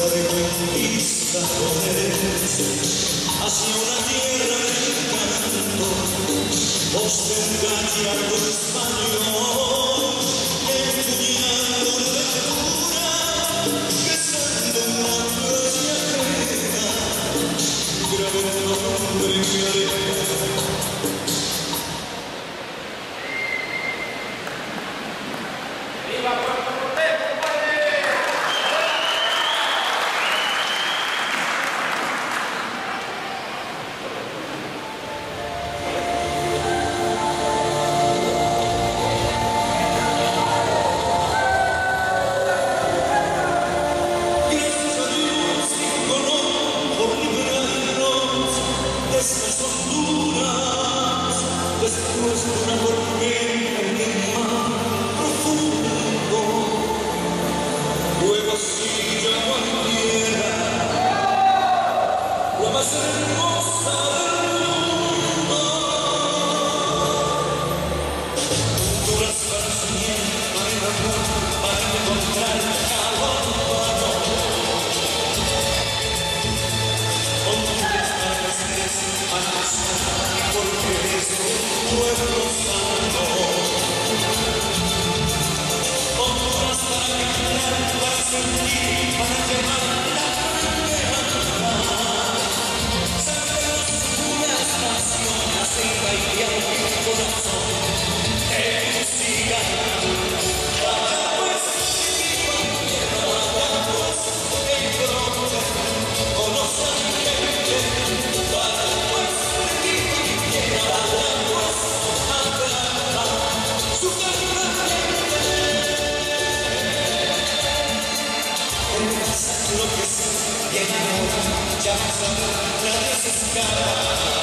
reconquistadores hacia una tierra de encanto, voz del gallardo español, empuñando una aventura, besando una playa ajena, grabé el nombre en mi arena. Estas honduras, después de una tormenta en el mar profundo, luego así llamó a mi tierra, la más hermosa del mundo. Honduras para soñar, para el amor, para encontrar calor humano. Honduras para las tres, porque es un pueblo santo. Honduras para caminar, para sentir, para llevar la esperanza. Sabrás unas naciones en Bahía y mi corazón te siga. Vaya pues, vaya pues, en bronce, con los ángeles. Lo que sí, y el amor ya no la desescala.